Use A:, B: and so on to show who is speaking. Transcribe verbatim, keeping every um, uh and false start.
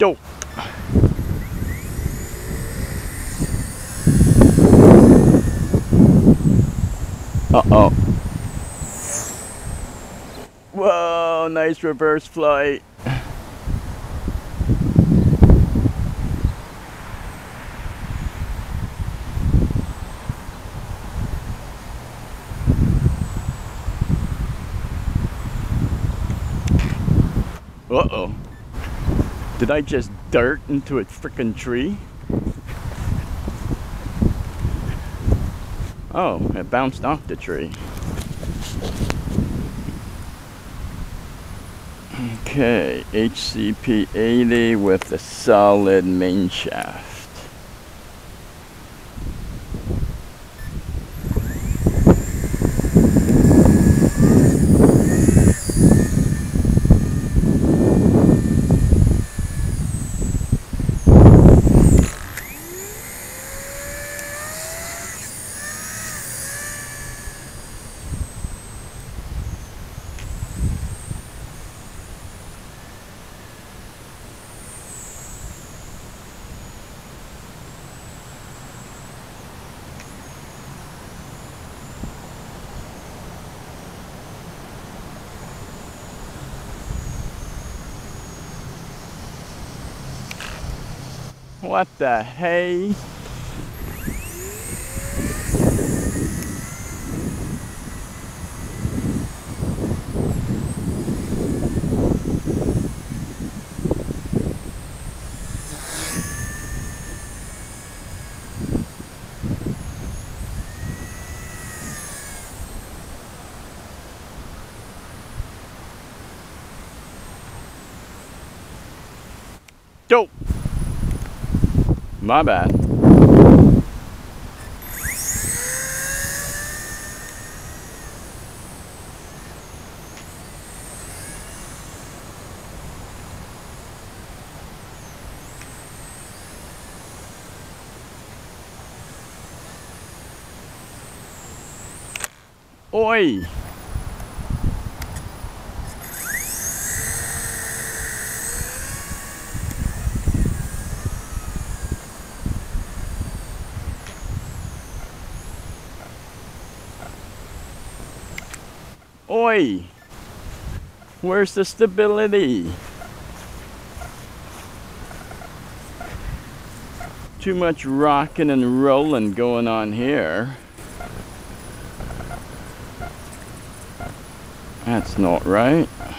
A: Go! Uh-oh. Whoa, nice reverse flight. Uh-oh. Did I just dart into a frickin' tree? Oh, it bounced off the tree. Okay, H C P eighty with a solid main shaft. What the hey? Go! My bad. Oi! Oi! Where's the stability? Too much rocking and rolling going on here. That's not right.